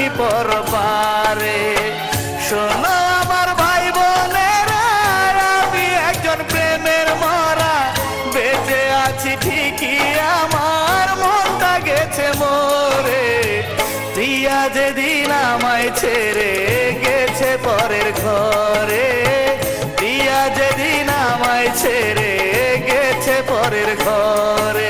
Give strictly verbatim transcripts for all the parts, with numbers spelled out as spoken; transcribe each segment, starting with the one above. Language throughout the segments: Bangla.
আমি পরপারে। শোনো আমার ভাই বোনেরা, আমি একজন প্রেমের মরা, বেঁচে আছি ঠিকই আমার মনটা গেছে মরে। প্রিয়া যেদিন আমায় ছেড়ে গেছে পরের ঘরে, প্রিয়া যেদিন আমায় ছেড়ে গেছে পরের ঘরে।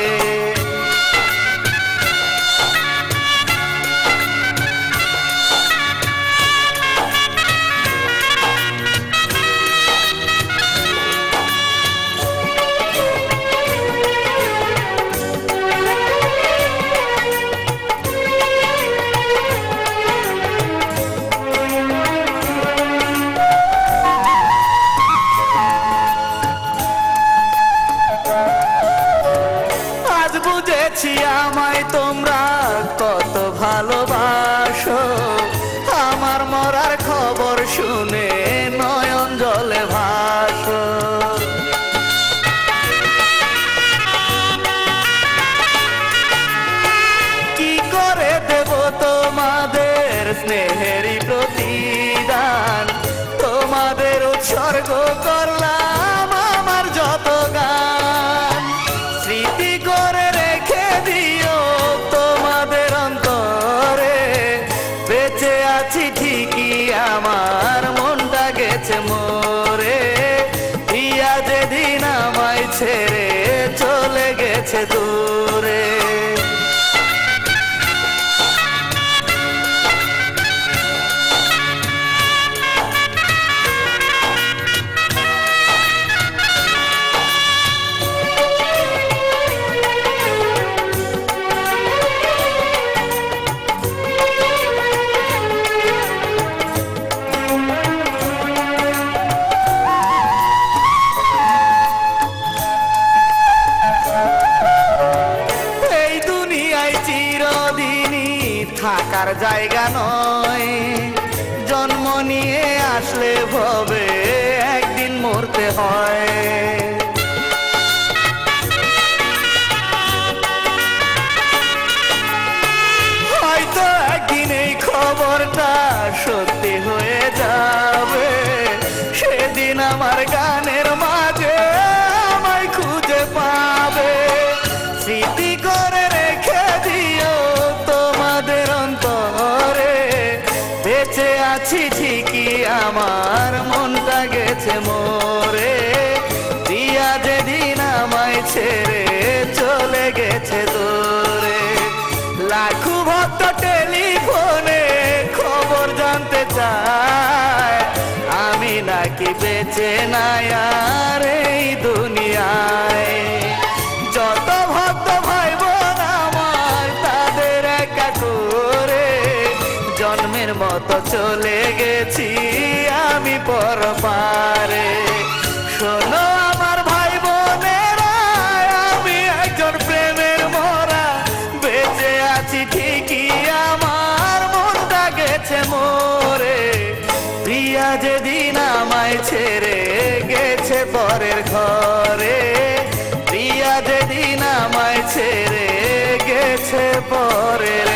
বুঝেছি আমায় তোমরা কত ভালোবাসো, আমার মরার খবর শুনে নয়ন জলে ভাসো। কি করে দেব তোমাদের স্নেহেরই প্রতিদান, তোমাদের উৎসর্গ করলাম আমার যত গান। স্মৃতি করে রেখে দিও তোমাদের অন্তরে, বেঁচে আছি ঠিকই আমার মনটা গেছে মরে। প্রিয়া যেদিন আমায় ছেড়ে চলে গেছে দূরে। থাকার জায়গা নয়, জন্ম নিয়ে আসলে ভবে একদিন মরতে হয়। হয়তো একদিন এই খবরটা সত্যি হয়ে যাবে, সেদিন আমার গানের মাঝে আমায় খুঁজে পাবে। স্মৃতি করে রেখে দিও তোমাদের অন্তরে, বেঁচে আছি ঠিকই আমার মনটা গেছে মরে। প্রিয়া যেদিন আমায় ছেড়ে চলে গেছে দূরে। লাখো ভক্ত টেলিফোনে খবর জানতে চায়, আমি নাকি বেঁচে নাই আর এই দুনিয়ায়। যত ভক্ত ভাই বোন আমার তাদের একা করে, জন্মের মতো চলে গেছি আমি পরপারে। শোনো আমার ভাই বোনেরা, আমি একজন প্রেমের মরা, বেঁচে আছি ঠিকই আমার মনটা গেছে মরে। প্রিয়া যেদিন আমায় ছেড়ে গেছে পরের ঘরে, প্রিয়া যেদিন আমায় ছেড়ে গেছে পরের